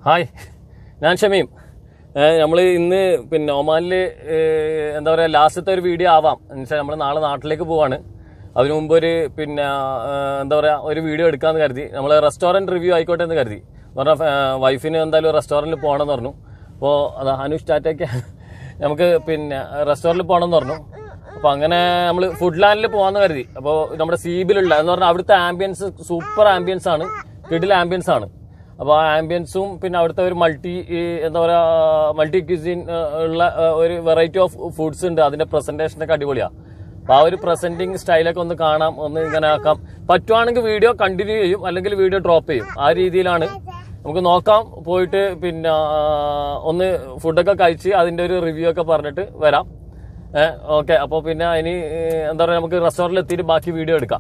Hi, ഞാൻ ഷമീം. നമ്മൾ ഇന്ന് പിന്നെ ഒമാനിൽ എന്താ പറയുക ലാസ്റ്റത്തെ ഒരു വീഡിയോ ആവാം എന്നുവെച്ചാൽ നമ്മൾ നാളെ നാട്ടിലേക്ക് പോവാണ്. അതിനു മുമ്പ് ഒരു പിന്നെ എന്താ പറയുക ഒരു വീഡിയോ എടുക്കാമെന്ന് കരുതി. നമ്മൾ റെസ്റ്റോറൻറ്റ് റിവ്യൂ ആയിക്കോട്ടെ എന്ന് കരുതി. എന്ന് പറഞ്ഞാൽ വൈഫിന് എന്തായാലും റെസ്റ്റോറൻറ്റിൽ പോകണമെന്ന് പറഞ്ഞു. അപ്പോൾ അത് അനുഷ് ടാറ്റയ്ക്ക് നമുക്ക് പിന്നെ റെസ്റ്റോറൻറ്റിൽ പോകണമെന്ന് പറഞ്ഞു. അപ്പോൾ അങ്ങനെ നമ്മൾ ഫുഡ് ലാൻഡിൽ പോകാമെന്ന് കരുതി. അപ്പോൾ നമ്മുടെ സീബിലുള്ള എന്ന് പറഞ്ഞാൽ അവിടുത്തെ ആംബിയൻസ് സൂപ്പർ ആംബിയൻസ് ആണ്, കിഡിൽ ആംബിയൻസ് ആണ്. അപ്പോൾ ആ ആംബിയൻസും പിന്നെ അവിടുത്തെ ഒരു എന്താ പറയുക മൾട്ടി ക്യൂസിൻ ഉള്ള ഒരു വെറൈറ്റി ഓഫ് ഫുഡ്സ് ഉണ്ട്. അതിന്റെ പ്രസന്റേഷനൊക്കെ അടിപൊളിയാണ്. അപ്പോൾ ആ ഒരു പ്രസന്റിങ് സ്റ്റൈലൊക്കെ ഒന്ന് കാണാം, ഒന്ന് ഇങ്ങനെ ആക്കാം. പറ്റുവാണെങ്കിൽ വീഡിയോ കണ്ടിന്യൂ ചെയ്യും, അല്ലെങ്കിൽ വീഡിയോ ഡ്രോപ്പ് ചെയ്യും. ആ രീതിയിലാണ് നമുക്ക് നോക്കാം. പോയിട്ട് പിന്നെ ഒന്ന് ഫുഡൊക്കെ കഴിച്ച് അതിന്റെ ഒരു റിവ്യൂ ഒക്കെ പറഞ്ഞിട്ട് വരാം. ഓക്കെ, അപ്പോൾ പിന്നെ ഇനി എന്താ പറയുക നമുക്ക് റെസ്റ്റോറൻറ്റിൽ എത്തിയിട്ട് ബാക്കി വീഡിയോ എടുക്കാം.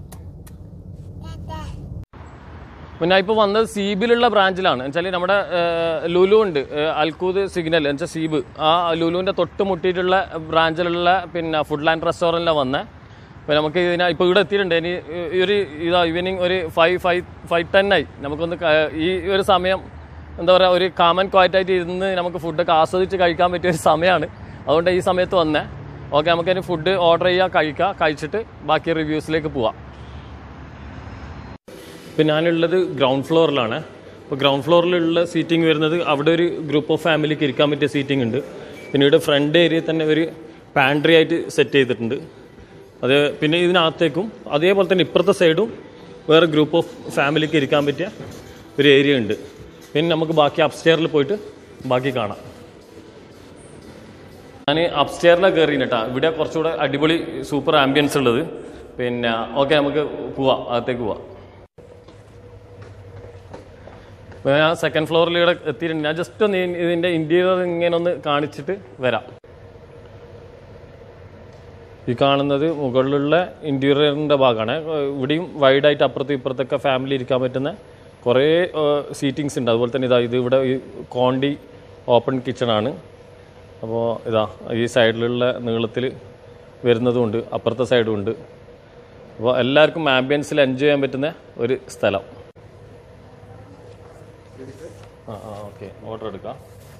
പിന്നെ ഇപ്പോൾ വന്നത് സീബിലുള്ള ബ്രാഞ്ചിലാണ്. എന്നുവെച്ചാൽ നമ്മുടെ ലുലു ഉണ്ട്, അൽക്കൂദ് സിഗ്നൽ എന്നുവെച്ചാൽ സീബ്. ആ ലുലുവിൻ്റെ തൊട്ട് മുട്ടിയിട്ടുള്ള ബ്രാഞ്ചിലുള്ള പിന്നെ ഫുഡ് ലാൻഡ് റെസ്റ്റോറൻറ്റിലാണ് വന്നത്. അപ്പോൾ നമുക്ക് ഇപ്പോൾ ഇവിടെ എത്തിയിട്ടുണ്ട്. ഇനി ഈവനിങ് ഒരു 5:10 നമുക്കൊന്ന് ഈ ഒരു സമയം എന്താ പറയുക ഒരു കാമൻ ക്വയറ്റായിട്ട് ഇരുന്ന് നമുക്ക് ഫുഡൊക്കെ ആസ്വദിച്ച് കഴിക്കാൻ പറ്റിയ ഒരു സമയമാണ്. അതുകൊണ്ട് ഈ സമയത്ത് വന്നേ. ഓക്കെ, നമുക്കതിന് ഫുഡ് ഓർഡർ ചെയ്യുക, കഴിച്ചിട്ട് ബാക്കി റിവ്യൂസിലേക്ക് പോവാം. ഇപ്പം ഞാനുള്ളത് ഗ്രൗണ്ട് ഫ്ലോറിലാണ്. അപ്പോൾ ഗ്രൗണ്ട് ഫ്ലോറിലുള്ള സീറ്റിംഗ് വരുന്നത് അവിടെ ഒരു ഗ്രൂപ്പ് ഓഫ് ഫാമിലിക്ക് ഇരിക്കാൻ പറ്റിയ സീറ്റിംഗ് ഉണ്ട്. പിന്നെ ഇവിടെ ഫ്രണ്ട് ഏരിയയിൽ തന്നെ ഒരു പാൻട്രി ആയിട്ട് സെറ്റ് ചെയ്തിട്ടുണ്ട്. അത് പിന്നെ ഇതിനകത്തേക്കും അതേപോലെ തന്നെ ഇപ്പുറത്തെ സൈഡും വേറെ ഗ്രൂപ്പ് ഓഫ് ഫാമിലിക്ക് ഇരിക്കാൻ പറ്റിയ ഒരു ഏരിയ ഉണ്ട്. പിന്നെ നമുക്ക് ബാക്കി അപ്സ്റ്റെയറിൽ പോയിട്ട് ബാക്കി കാണാം. ഞാൻ അപ്സ്റ്റെയറിലാണ് കയറിയിട്ടാ. ഇവിടെ കുറച്ചുകൂടെ അടിപൊളി സൂപ്പർ ആംബിയൻസ് ഉള്ളത്. പിന്നെ ഓക്കെ, നമുക്ക് പോവാം, അകത്തേക്ക് പോവാം. ഞാൻ സെക്കൻഡ് ഫ്ലോറിൽ ഇവിടെ എത്തിയിട്ടുണ്ട്. ഞാൻ ജസ്റ്റ് ഒന്ന് ഇതിൻ്റെ ഇൻറ്റീരിയർ ഇങ്ങനെ ഒന്ന് കാണിച്ചിട്ട് വരാം. ഈ കാണുന്നത് മുകളിലുള്ള ഇൻറ്റീരിയറിൻ്റെ ഭാഗമാണ്. ഇവിടെയും വൈഡായിട്ട് അപ്പുറത്തും ഇപ്പുറത്തൊക്കെ ഫാമിലി ഇരിക്കാൻ പറ്റുന്ന കുറേ സീറ്റിങ്സ് ഉണ്ട്. അതുപോലെ തന്നെ ഇത് ഇവിടെ ഈ കോണ്ടി ഓപ്പൺ കിച്ചണാണ്. അപ്പോൾ ഈ സൈഡിലുള്ള നീളത്തിൽ വരുന്നതുമുണ്ട്, അപ്പുറത്തെ സൈഡും ഉണ്ട്. അപ്പോൾ എല്ലാവർക്കും ആംബിയൻസിൽ എൻജോയ് ചെയ്യാൻ പറ്റുന്ന ഒരു സ്ഥലം. ഓക്കെ, ഓർഡർ എടുക്കാം.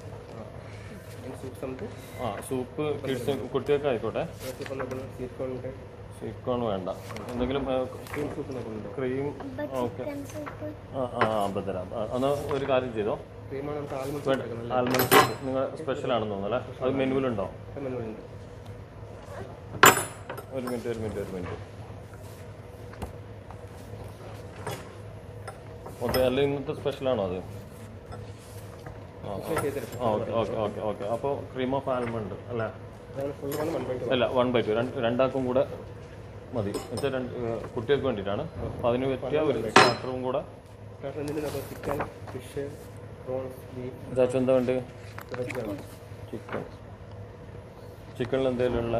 സൂപ്പ് കിഡ്സ് കുട്ടികൾക്ക് ആയിക്കോട്ടെ. സ്വീറ്റ് കോൺ വേണ്ട, എന്തെങ്കിലും ക്രീം. ഓക്കെ, തരാം. അന്ന് ഒരു കാര്യം ചെയ്തോ, ആൽമണ്ട് സൂപ്പ് നിങ്ങൾ സ്പെഷ്യൽ ആണെന്ന് തോന്നുന്നു അല്ലേ? അത് മെനുവിലുണ്ടോ? ഒരു മിനിറ്റ്. ഓക്കെ, അല്ല ഇന്നത്തെ സ്പെഷ്യലാണോ അത്? ഓക്കെ. അപ്പോൾ ക്രീം ഓഫ് ആൽമണ്ട് അല്ലേ? അല്ല, 1/2 രണ്ടാൾക്കും കൂടെ മതി. എന്നുവെച്ചാൽ കുട്ടികൾക്ക് വേണ്ടിയിട്ടാണ്. അപ്പോൾ അതിന് പറ്റിയ ഒരു സ്റ്റാർട്ടറും കൂടെ. എന്താ വേണ്ടത്? ചിക്കനിൽ എന്തെങ്കിലും ഉള്ള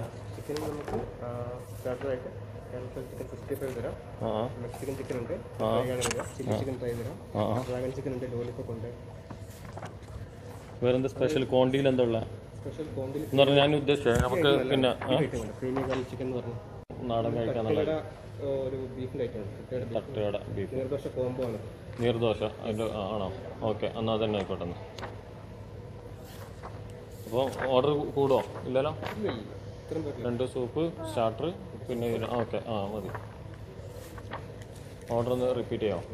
മെക്സിക്കൻ ചിക്കൻ ഉണ്ട്, ചില്ലി ചിക്കൻ ഫ്രൈ തരാം, ഡ്രാഗൺ ചിക്കൻ ഉണ്ട്, ലോലിപോപ്പ് ഉണ്ട്. വേറെന്താ സ്പെഷ്യൽ? കോണ്ടിയിൽ എന്താ ഉള്ള സ്പെഷ്യൽ? കോണ്ടിയിൽ എന്ന് പറഞ്ഞാൽ ഞാൻ ഉദ്ദേശിച്ചത് നമുക്ക് പിന്നെ പ്രീമിയം ചിക്കൻ എന്ന് പറഞ്ഞു നാടൻ കഴിക്കാന്നുള്ള ഒരു ബീഫിൻ്റെ ഐറ്റം, തട്ടുകട ബീഫ് നീർദോശ കോംബോ ആണ്. നീർദോശ അതിൻ്റെ ആണോ? ഓക്കെ, എന്നാൽ തന്നെ ആയിക്കോട്ടെ. അപ്പോൾ ഓർഡർ കൂടുമോ? ഇല്ലല്ലോ. 2 സൂപ്പ്, സ്റ്റാർട്ടർ, പിന്നെ ഓക്കെ മതി. ഓർഡർ ഒന്ന് റിപ്പീറ്റ് ചെയ്യാമോ?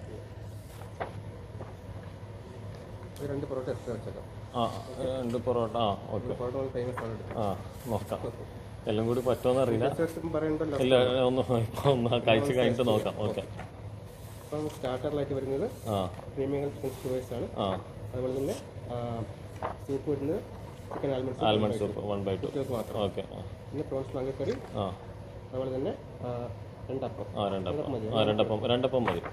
2 പൊറോട്ട എക്സ്ട്രാ വെച്ചേക്കാം. 2 പൊറോട്ട. ഓക്കെ, നോക്കാം. എല്ലാം കൂടി പറ്റുമെന്ന് അറിയില്ല. ഇല്ല, ഒന്ന് കഴിച്ച് കഴിഞ്ഞിട്ട് നോക്കാം. ഓക്കെ, സ്റ്റാർട്ടറിലായിട്ട് വരുന്നത് പ്രീമിയം ചിക്കൻ സ്ക്വേഴ്സ് ആണ്. അതുപോലെ തന്നെ സൂപ്പ് വരുന്നത് ചിക്കൻ ആൽമണ്ട് സൂപ്പ് 1/2 മാത്രം. ഓക്കെ, പിന്നെ പ്രോൺസ് മാംഗോ കറി. അതുപോലെ തന്നെ രണ്ടപ്പം മതി.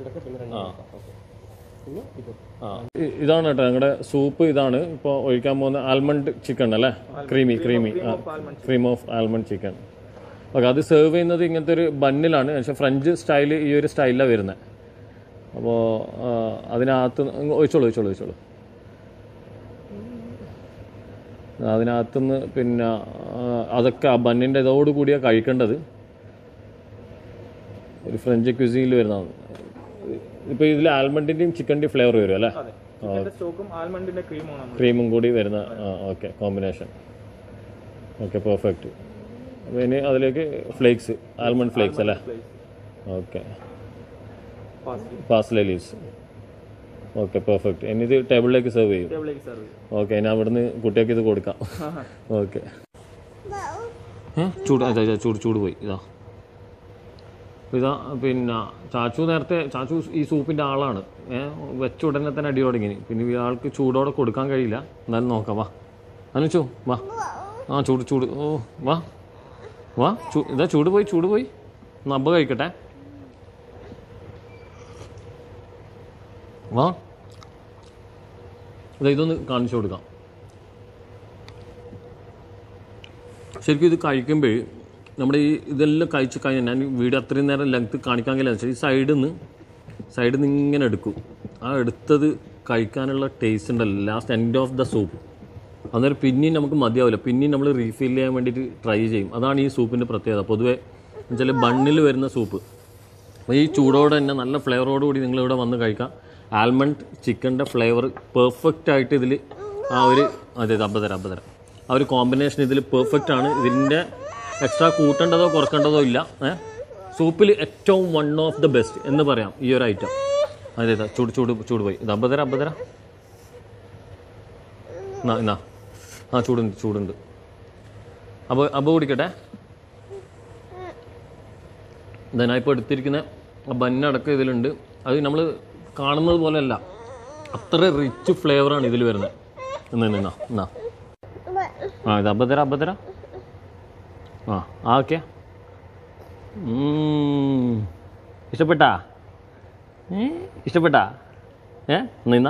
ഇതാണ് കേട്ടോ ഞങ്ങളുടെ സൂപ്പ്. ഇതാണ് ഇപ്പോൾ ഒഴിക്കാൻ പോകുന്ന ആൽമണ്ട് ചിക്കൻ അല്ലേ? Cream of almond chicken. Okay, അത് സെർവ് ചെയ്യുന്നത് ഇങ്ങനത്തെ ഒരു ബണ്ണിലാണ്. പക്ഷേ ഫ്രഞ്ച് സ്റ്റൈല് ഈ ഒരു സ്റ്റൈലിലാണ് വരുന്നത്. അപ്പോൾ അതിനകത്ത് ഒഴിച്ചോളൂ. അതിനകത്തുനിന്ന് പിന്നെ അതൊക്കെ ആ ബണ്ണിൻ്റെ ഇതോടുകൂടിയാണ് കഴിക്കേണ്ടത്. ഒരു ഫ്രഞ്ച് ക്യൂസിനിൽ വരുന്നതാണ്. ഇപ്പോൾ ഇതിൽ ആൽമണ്ടിൻ്റെയും ചിക്കൻ്റെയും ഫ്ലേവർ വരും അല്ലേ? ക്രീമും കൂടി വരുന്ന ഓക്കെ കോമ്പിനേഷൻ. Okay perfect. അപ്പോൾ ഇനി അതിലേക്ക് ഫ്ലേക്സ്, ആൽമണ്ട് ഫ്ലേക്സ് അല്ലേ? Okay parsley leaves. Okay perfect. ഇനി ഇത് ടേബിളിലേക്ക് സെർവ് ചെയ്യും. ഓക്കെ ഇനി അവിടുന്ന് കുട്ടികൾക്ക് ഇത് കൊടുക്കാം. ഓക്കെ ചൂട് പോയി. ഇതാ പിന്നെ ചാച്ചു ഈ സൂപ്പിൻ്റെ ആളാണ്. വെച്ച ഉടനെ തന്നെ അടി തുടങ്ങി. പിന്നെ ഇയാൾക്ക് ചൂടോടെ കൊടുക്കാൻ കഴിയില്ല. എന്നാലും നോക്കാം. വാ അനുച്ചു വാ. ചൂട് ഓ വാ ഇതാ ചൂട് പോയി. നബ്ബ കഴിക്കട്ടെ. വാ ഇതൊന്ന് കാണിച്ചു കൊടുക്കാം. ശരിക്കും ഇത് കഴിക്കുമ്പോൾ നമ്മുടെ ഇതെല്ലാം കഴിച്ച് കഴിഞ്ഞാൽ, ഞാൻ വീഡിയോ അത്രയും നേരം ലെങ്ത്ത് കാണിക്കാൻ കഴിയില്ല. ഈ സൈഡിൽ നിന്ന് ഇങ്ങനെ എടുക്കും. ആ എടുത്തത് കഴിക്കാനുള്ള ടേസ്റ്റ് ഉണ്ടല്ലോ last end of the soup. അന്നേരം പിന്നെയും നമുക്ക് മതിയാവില്ല. പിന്നെയും നമ്മൾ റീഫിൽ ചെയ്യാൻ വേണ്ടിയിട്ട് ട്രൈ ചെയ്യും. അതാണ് ഈ സൂപ്പിൻ്റെ പ്രത്യേകത. പൊതുവെ എന്നുവെച്ചാൽ ബണ്ണിൽ വരുന്ന സൂപ്പ്. അപ്പോൾ ഈ ചൂടോടെ തന്നെ നല്ല ഫ്ലേവറോടുകൂടി നിങ്ങളിവിടെ വന്ന് കഴിക്കാം. ആൽമണ്ട് ചിക്കൻ്റെ ഫ്ലേവർ പെർഫെക്റ്റ് ആയിട്ട് ഇതിൽ അമ്പതര ആ ഒരു കോമ്പിനേഷൻ ഇതിൽ പെർഫെക്റ്റ് ആണ്. ഇതിൻ്റെ എക്സ്ട്രാ കൂട്ടേണ്ടതോ കുറക്കേണ്ടതോ ഇല്ല. സൂപ്പിൽ ഏറ്റവും വൺ ഓഫ് ദ ബെസ്റ്റ് എന്ന് പറയാം ഈ ഒരു ഐറ്റം. ചൂട് പോയി. ഇത് അമ്പതര എന്നാ ചൂടുണ്ട്. അപ്പോൾ കുടിക്കട്ടെ. ഞാനിപ്പോൾ എടുത്തിരിക്കുന്ന ബന്നടക്കം ഇതിലുണ്ട്. അത് നമ്മൾ കാണുന്നത് പോലെയല്ല, അത്ര റിച്ച് ഫ്ലേവറാണ് ഇതിൽ വരുന്നത്. എന്നാ ഇത് അമ്പതര ഓക്കെ. ഇഷ്ടപ്പെട്ടാ? നിന്നാ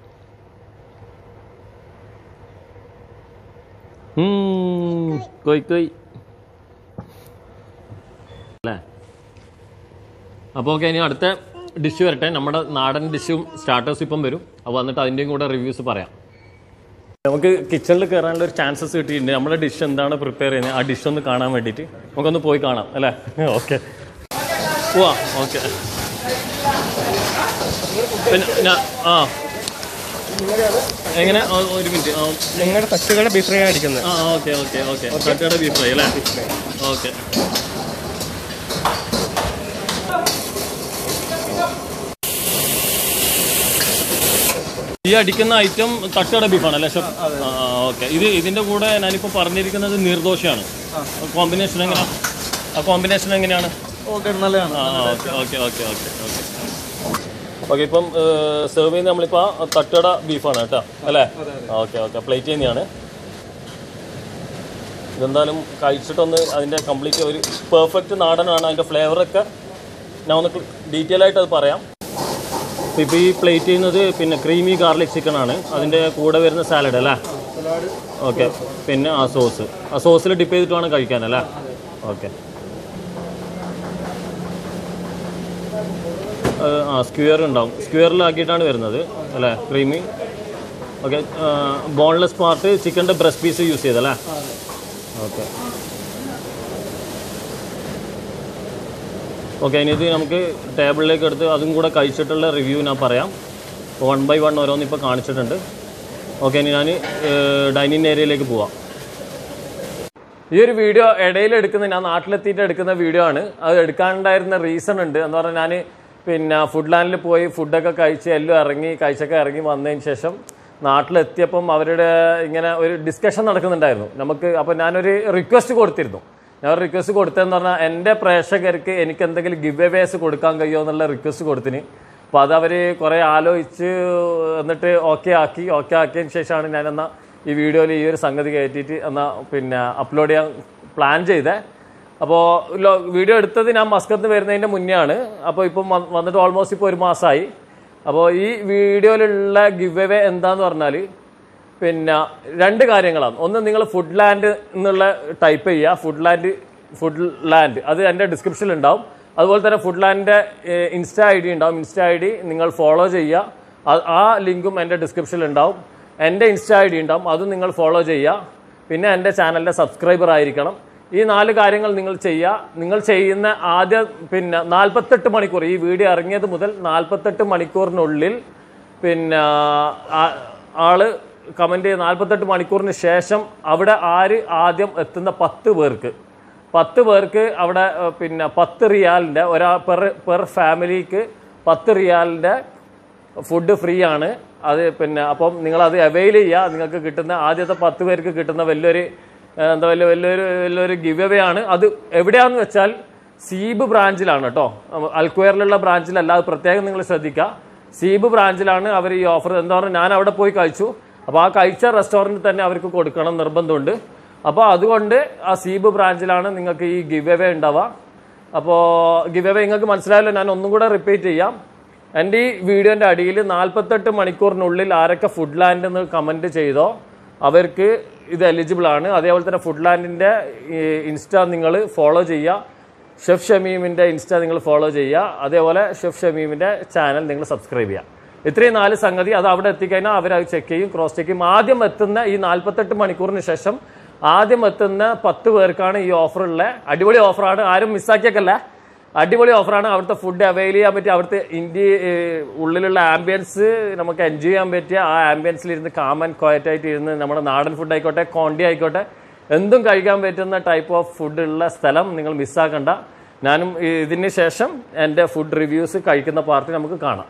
കൊയ് അല്ലേ? അപ്പോൾ ഓക്കെ, ഇനി അടുത്ത ഡിഷ് വരട്ടെ. നമ്മുടെ നാടൻ ഡിഷും സ്റ്റാർട്ടേഴ്സ് ഇപ്പം വരും. അപ്പോൾ വന്നിട്ട് അതിൻ്റെയും കൂടെ റിവ്യൂസ് പറയാം. നമുക്ക് കിച്ചണിൽ കയറാനുള്ള ഒരു ചാൻസസ് കിട്ടിയിട്ടുണ്ട്. നമ്മുടെ ഡിഷ് എന്താണ് പ്രിപ്പയർ ചെയ്യുന്നത് ആ ഡിഷ് ഒന്ന് കാണാൻ വേണ്ടിയിട്ട് നമുക്കൊന്ന് പോയി കാണാം അല്ലേ? ഓക്കെ പോവാ. ഓക്കെ പിന്നെ എങ്ങനെ ഒരു മിനിറ്റ്. നിങ്ങളുടെ തട്ടുകട ബീഫ് ഫ്രൈ അടിക്കുന്നത്. ഓക്കെ തട്ടുകട ബീഫ് ഫ്രൈ അല്ലേ? ഓക്കെ ഈ അടിക്കുന്ന ഐറ്റം തട്ടുകട ബീഫാണ് അല്ലേ ഷെഫ്? ഓക്കെ. ഇതിൻ്റെ കൂടെ ഞാനിപ്പോൾ പറഞ്ഞിരിക്കുന്നത് നീർദോശയാണ്. കോമ്പിനേഷൻ എങ്ങനെയാണ്? ആ കോമ്പിനേഷൻ എങ്ങനെയാണ്? ഓക്കെ നല്ലതാണ്. ഓക്കെ ഇപ്പം സെർവ് ചെയ്യുന്നത് നമ്മളിപ്പോൾ തട്ടുകട ബീഫാണ് കേട്ടോ അല്ലേ? ഓക്കെ പ്ലേറ്റ് ചെയ്യുന്നതാണ്. ഇതെന്തായാലും കഴിച്ചിട്ടൊന്ന് അതിൻ്റെ കംപ്ലീറ്റ് ഒരു പെർഫെക്റ്റ് നാടനാണ്. അതിൻ്റെ ഫ്ലേവറൊക്കെ ഞാൻ ഒന്ന് ഡീറ്റെയിൽ ആയിട്ട് അത് പറയാം. ഇപ്പോൾ ഈ പ്ലേറ്റ് ചെയ്യുന്നത് പിന്നെ ക്രീമി ഗാർലിക് ചിക്കൻ ആണ്. അതിൻ്റെ കൂടെ വരുന്ന സാലഡ് അല്ലേ? ഓക്കെ. പിന്നെ ആ സോസിൽ ഡിപ്പ് ചെയ്തിട്ട് വേണം കഴിക്കാനല്ലേ? ഓക്കെ. സ്ക്വയർ ഉണ്ടാവും. സ്ക്വയറിലാക്കിയിട്ടാണ് വരുന്നത് അല്ലേ? ക്രീമി. ഓക്കെ. ബോൺലെസ് പാർട്ട് ചിക്കൻ്റെ ബ്രസ്റ്റ് പീസ് യൂസ് ചെയ്തല്ലേ? ഓക്കെ ഇനി ഇത് നമുക്ക് ടേബിളിലേക്ക് എടുത്ത് അതും കൂടെ കഴിച്ചിട്ടുള്ള റിവ്യൂ ഞാൻ പറയാം. 1 by 1 ഓരോന്ന് ഇപ്പോൾ കാണിച്ചിട്ടുണ്ട്. ഓക്കെ ഇനി ഞാൻ ഡൈനിങ് ഏരിയയിലേക്ക് പോവാം. ഈ ഒരു വീഡിയോ ഇടയിൽ ഞാൻ നാട്ടിലെത്തിയിട്ട് എടുക്കുന്ന വീഡിയോ ആണ്. അത് എടുക്കാനുണ്ടായിരുന്ന റീസൺ ഉണ്ട്. എന്ന് പറഞ്ഞാൽ ഞാൻ പിന്നെ ഫുഡ് ലാൻഡിൽ പോയി ഫുഡൊക്കെ കഴിച്ച് എല്ലാം കഴിച്ചൊക്കെ ഇറങ്ങി വന്നതിന് ശേഷം നാട്ടിലെത്തിയപ്പം അവരുടെ ഇങ്ങനെ ഒരു ഡിസ്കഷൻ നടക്കുന്നുണ്ടായിരുന്നു നമുക്ക്. അപ്പോൾ ഞാനൊരു റിക്വസ്റ്റ് കൊടുത്തിരുന്നു. കൊടുത്തതെന്ന് പറഞ്ഞാൽ എൻ്റെ പ്രേക്ഷകർക്ക് എനിക്ക് എന്തെങ്കിലും ഗിവ് എവേസ് കൊടുക്കാൻ കഴിയുമോ എന്നുള്ള റിക്വസ്റ്റ് കൊടുത്തിന്. അപ്പോൾ അത് അവർ കുറേ ആലോചിച്ച് എന്നിട്ട് ഓക്കെ ആക്കിയതിന് ശേഷമാണ് ഞാനെന്നാൽ ഈ വീഡിയോയിൽ ഈ ഒരു സംഗതി കയറ്റിയിട്ട് എന്നാൽ പിന്നെ അപ്ലോഡ് ചെയ്യാൻ പ്ലാൻ ചെയ്തത്. അപ്പോൾ വീഡിയോ എടുത്തത് ഞാൻ മസ്കത്ത് വരുന്നതിൻ്റെ മുന്നേ ആണ്. അപ്പോൾ ഇപ്പം വന്നിട്ട് ഓൾമോസ്റ്റ് ഇപ്പോൾ 1 മാസമായി. അപ്പോൾ ഈ വീഡിയോയിലുള്ള ഗിവ് എവേ എന്താന്ന് പറഞ്ഞാൽ പിന്നെ 2 കാര്യങ്ങളാണ്. ഒന്ന്, നിങ്ങൾ ഫുഡ് ലാൻഡ് എന്നുള്ള ടൈപ്പ് ചെയ്യുക. ഫുഡ് ലാൻഡ് അത് എൻ്റെ ഡിസ്ക്രിപ്ഷനിൽ ഉണ്ടാവും. അതുപോലെ തന്നെ ഫുഡ് ലാൻഡിൻ്റെ ഇൻസ്റ്റാ ID ഉണ്ടാവും. ഇൻസ്റ്റാ ID നിങ്ങൾ ഫോളോ ചെയ്യുക. ആ ലിങ്കും എൻ്റെ ഡിസ്ക്രിപ്ഷനിൽ ഉണ്ടാവും. എൻ്റെ ഇൻസ്റ്റാ ID ഉണ്ടാവും, അതും നിങ്ങൾ ഫോളോ ചെയ്യുക. പിന്നെ എൻ്റെ ചാനലിൻ്റെ സബ്സ്ക്രൈബർ ആയിരിക്കണം. ഈ 4 കാര്യങ്ങൾ നിങ്ങൾ ചെയ്യുക. നിങ്ങൾ ചെയ്യുന്ന ആദ്യ 48 മണിക്കൂർ, ഈ വീഡിയോ ഇറങ്ങിയത് മുതൽ 48 മണിക്കൂറിനുള്ളിൽ പിന്നെ ആള് കമൻറ്റ് ചെയ്ത് 48 മണിക്കൂറിന് ശേഷം അവിടെ ആദ്യം എത്തുന്ന 10 പേർക്ക് അവിടെ പിന്നെ 10 റിയാലിൻ്റെ പെർ ഫാമിലിക്ക് 10 റിയാലിൻ്റെ ഫുഡ് ഫ്രീ ആണ്. അത് പിന്നെ അപ്പം നിങ്ങളത് അവൈൽ ചെയ്യുക. നിങ്ങൾക്ക് കിട്ടുന്ന ആദ്യത്തെ 10 പേർക്ക് കിട്ടുന്ന വലിയൊരു ഗിവ് അവേ ആണ്. അത് എവിടെയാണെന്ന് വെച്ചാൽ സീബ് ബ്രാഞ്ചിലാണ് കേട്ടോ, അൽക്വയറിലുള്ള ബ്രാഞ്ചിലല്ല. അത് പ്രത്യേകം നിങ്ങൾ ശ്രദ്ധിക്കുക. സീബ് ബ്രാഞ്ചിലാണ് അവർ ഈ ഓഫർ. എന്താ പറയുക, ഞാൻ അവിടെ പോയി കഴിച്ചു. അപ്പോൾ ആ കഴിച്ച റെസ്റ്റോറൻറ്റിൽ തന്നെ അവർക്ക് കൊടുക്കണം നിർബന്ധമുണ്ട്. അപ്പോൾ അതുകൊണ്ട് ആ സീബ് ബ്രാഞ്ചിലാണ് നിങ്ങൾക്ക് ഈ ഗിവ് അവേ ഉണ്ടാവുക. അപ്പോൾ ഗിവ് അവേ നിങ്ങൾക്ക് മനസ്സിലായല്ലോ. ഞാൻ ഒന്നും കൂടെ റിപ്പീറ്റ് ചെയ്യാം. എൻ്റെ ഈ വീഡിയോൻ്റെ അടിയിൽ 48 മണിക്കൂറിനുള്ളിൽ ആരൊക്കെ ഫുഡ് ലാൻഡ് എന്ന് കമൻറ്റ് ചെയ്തോ അവർക്ക് ഇത് എലിജിബിൾ ആണ്. അതേപോലെ തന്നെ ഫുഡ് ലാൻഡിൻ്റെ ഇൻസ്റ്റാ നിങ്ങൾ ഫോളോ ചെയ്യുക. ഷെഫ് ഷമീമിൻ്റെ ഇൻസ്റ്റാ നിങ്ങൾ ഫോളോ ചെയ്യുക. അതേപോലെ ഷെഫ് ഷമീമിൻ്റെ ചാനൽ നിങ്ങൾ സബ്സ്ക്രൈബ് ചെയ്യുക. ഇത്രയും 4 സംഗതി അത് അവിടെ എത്തിക്കഴിഞ്ഞാൽ അവരത് ചെക്ക് ചെയ്യും, ക്രോസ് ചെക്ക് ചെയ്യും. ആദ്യം എത്തുന്ന ഈ 48 മണിക്കൂറിന് ശേഷം ആദ്യം എത്തുന്ന 10 പേർക്കാണ് ഈ ഓഫറുള്ള. അടിപൊളി ഓഫറാണ്, ആരും മിസ്സാക്കിയേക്കല്ല. അടിപൊളി ഓഫറാണ്. അവിടുത്തെ ഫുഡ് അവൈൽ ചെയ്യാൻ പറ്റിയ, അവിടുത്തെ ഉള്ളിലുള്ള ആംബിയൻസ് നമുക്ക് എൻജോയ് ചെയ്യാൻ പറ്റിയ ആ ആംബിയൻസിലിരുന്ന് കാം ആൻഡ് ക്വയറ്റ് ആയിട്ട് ഇരുന്ന് നമ്മുടെ നാടൻ ഫുഡ് ആയിക്കോട്ടെ, കോണ്ടി ആയിക്കോട്ടെ, എന്തും കഴിക്കാൻ പറ്റുന്ന ടൈപ്പ് ഓഫ് ഫുഡ് ഉള്ള സ്ഥലം നിങ്ങൾ മിസ്സാക്കണ്ട. ഞാനും ഇതിന് ശേഷം എൻ്റെ ഫുഡ് റിവ്യൂസ് കഴിക്കുന്ന പാർട്ടി നമുക്ക് കാണാം.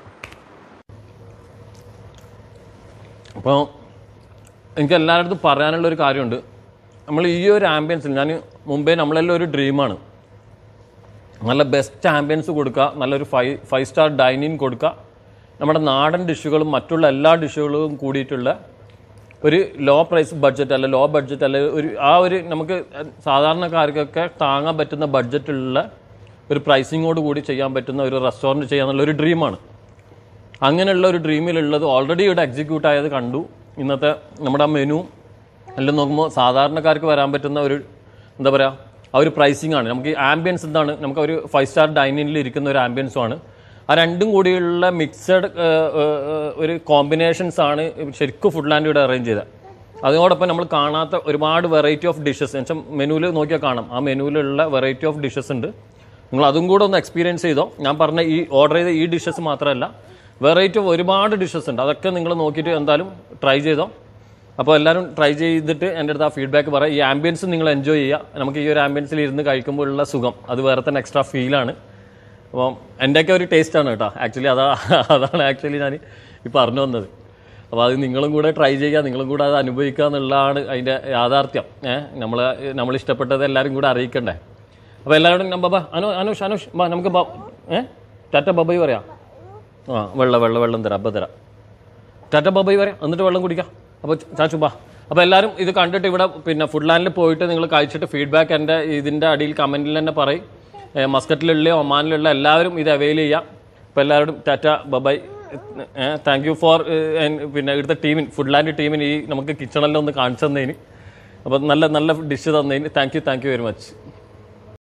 അപ്പോൾ എനിക്ക് എല്ലായിടത്തും പറയാനുള്ളൊരു കാര്യമുണ്ട്. നമ്മൾ ഈ ഒരു ആംബിയൻസിൽ ഞാൻ മുമ്പേ നമ്മളെല്ലാം ഒരു ഡ്രീമാണ് നല്ല ബെസ്റ്റ് ആംബിയൻസ് കൊടുക്കുക, നല്ലൊരു 5 സ്റ്റാർ ഡൈനിങ് കൊടുക്കുക, നമ്മുടെ നാടൻ ഡിഷുകളും മറ്റുള്ള എല്ലാ ഡിഷുകളും കൂടിയിട്ടുള്ള ഒരു ലോ പ്രൈസ് ബഡ്ജറ്റ് അല്ല, ലോ ബഡ്ജറ്റ് അല്ല, ഒരു നമുക്ക് സാധാരണക്കാർക്കൊക്കെ താങ്ങാൻ പറ്റുന്ന ബഡ്ജറ്റുള്ള ഒരു പ്രൈസിങ്ങോട് കൂടി ചെയ്യാൻ പറ്റുന്ന ഒരു റെസ്റ്റോറൻറ്റ് ചെയ്യാന്നുള്ള ഒരു ഡ്രീമാണ്. അങ്ങനെയുള്ള ഒരു ഡ്രീമിലുള്ളത് ഓൾറെഡി ഇവിടെ എക്സിക്യൂട്ട് ആയത് കണ്ടു. ഇന്നത്തെ നമ്മുടെ മെനു എല്ലാം നോക്കുമ്പോൾ സാധാരണക്കാർക്ക് വരാൻ പറ്റുന്ന ഒരു എന്താ പറയുക ആ ഒരു പ്രൈസിംഗ് ആണ്. നമുക്ക് ഈ ആംബിയൻസ് എന്താണ്, നമുക്ക് ഒരു 5 സ്റ്റാർ ഡൈനിങ്ങിൽ ഇരിക്കുന്ന ഒരു ആംബിയൻസുമാണ്. ആ രണ്ടും കൂടിയുള്ള മിക്സഡ് ഒരു കോമ്പിനേഷൻസ് ആണ് ശരിക്കും ഫുഡ് ലാൻഡ് ഇവിടെ അറേഞ്ച് ചെയ്തത്. അതോടൊപ്പം നമ്മൾ കാണാത്ത ഒരുപാട് വെറൈറ്റി ഓഫ് ഡിഷസ് എന്നുവെച്ചാൽ മെനുവിൽ നോക്കിയാൽ കാണാം. ആ മെനുവിലുള്ള വെറൈറ്റി ഓഫ് ഡിഷസ് ഉണ്ട്. നിങ്ങൾ അതും കൂടെ ഒന്ന് എക്സ്പീരിയൻസ് ചെയ്തോ. ഞാൻ പറഞ്ഞ ഈ ഓർഡർ ചെയ്ത ഈ ഡിഷസ് മാത്രമല്ല, വെറൈറ്റി ഓഫ് ഒരുപാട് ഡിഷസ് ഉണ്ട്. അതൊക്കെ നിങ്ങൾ നോക്കിയിട്ട് എന്തായാലും ട്രൈ ചെയ്തോ. അപ്പോൾ എല്ലാവരും ട്രൈ ചെയ്തിട്ട് എൻ്റെ അടുത്ത് ആ ഫീഡ്ബാക്ക് പറയാം. ഈ ആംബിയൻസ് നിങ്ങൾ എൻജോയ് ചെയ്യുക. നമുക്ക് ഈ ഒരു ആംബിയൻസിൽ ഇരുന്ന് കഴിക്കുമ്പോഴുള്ള സുഖം അത് വേറെ തന്നെ എക്സ്ട്രാ ഫീലാണ്. അപ്പം എൻ്റെയൊക്കെ ഒരു ടേസ്റ്റാണ് കേട്ടോ. ആക്ച്വലി അതാണ് ആക്ച്വലി ഞാൻ ഈ പറഞ്ഞു വന്നത്. അപ്പോൾ അത് നിങ്ങളും കൂടെ ട്രൈ ചെയ്യുക, നിങ്ങളും കൂടെ അത് അനുഭവിക്കുക എന്നുള്ളതാണ് അതിൻ്റെ യാഥാർത്ഥ്യം. നമ്മൾ ഇഷ്ടപ്പെട്ടത് എല്ലാവരും കൂടെ അറിയിക്കണ്ടേ. അപ്പോൾ എല്ലാവരും ബാബാ അനുഷ് ബാ നമുക്ക് ടാറ്റ ബബായി പറയാം. വെള്ളം തരാം, അപ്പം തരാം. ടാറ്റ ബബായി പറയാം, എന്നിട്ട് വെള്ളം കുടിക്കാം. അപ്പോൾ ചാച്ചു ബാ. അപ്പോൾ എല്ലാവരും ഇത് കണ്ടിട്ട് ഇവിടെ പിന്നെ ഫുഡ് ലാൻഡിൽ പോയിട്ട് നിങ്ങൾ കഴിച്ചിട്ട് ഫീഡ്ബാക്ക് എൻ്റെ ഇതിൻ്റെ അടിയിൽ കമൻറ്റിൽ തന്നെ പറയും. മസ്കറ്റിലുള്ള ഒമാനിലുള്ള എല്ലാവരും ഇത് അവൈൽ ചെയ്യാം. അപ്പോൾ എല്ലാവരും tata bye bye. Thank you for പിന്നെ ഇവിടുത്തെ ടീമിന്, ഫുഡ് ലാൻഡ് ടീമിന് ഈ നമുക്ക് കിച്ചണെല്ലാം ഒന്ന് കാണിച്ചു തന്നതിന്, അപ്പോൾ നല്ല ഡിഷ് തന്നതിന് താങ്ക് യു വെരി മച്ച്.